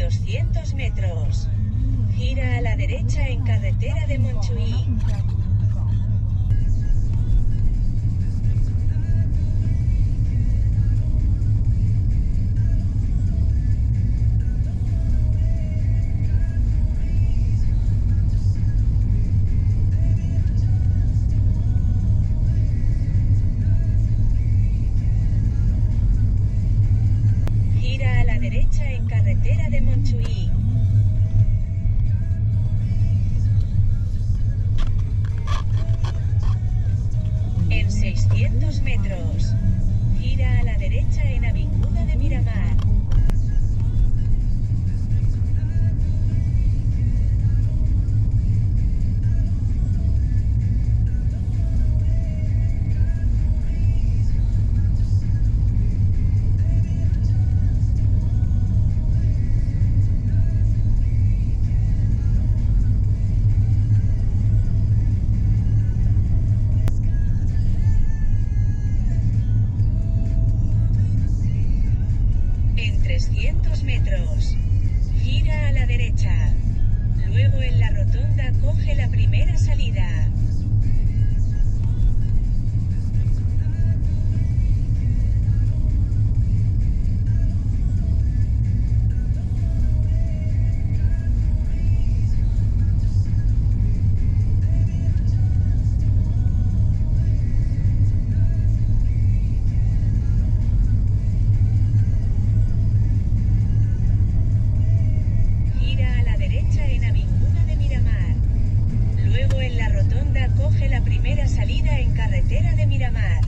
200 metros. Gira a la derecha en carretera de Montjuïc. Gira a la derecha en carretera de Montjuïc. En 600 metros. Gira a la derecha en Avinguda de Miramar. En 300 metros. Gira a la derecha. Luego en la rotonda coge la primera salida. Gira a la derecha en Avinguda de Miramar. Luego en la rotonda coge la primera salida en carretera de Miramar.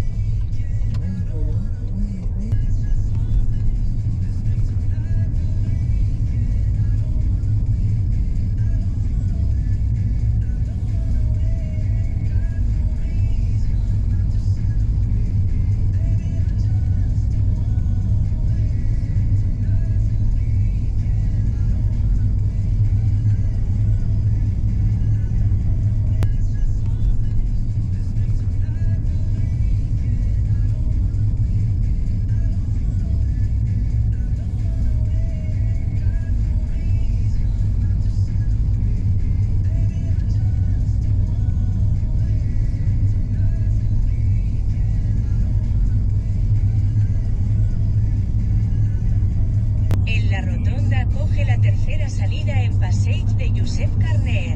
En la rotonda coge la tercera salida en Passeig de Josep Carner.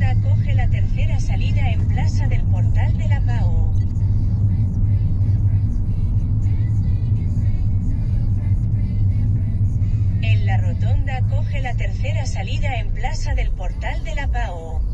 rotonda coge la tercera salida en Plaza del Portal de la Pau. En la rotonda coge la tercera salida en Plaza del Portal de la Pau.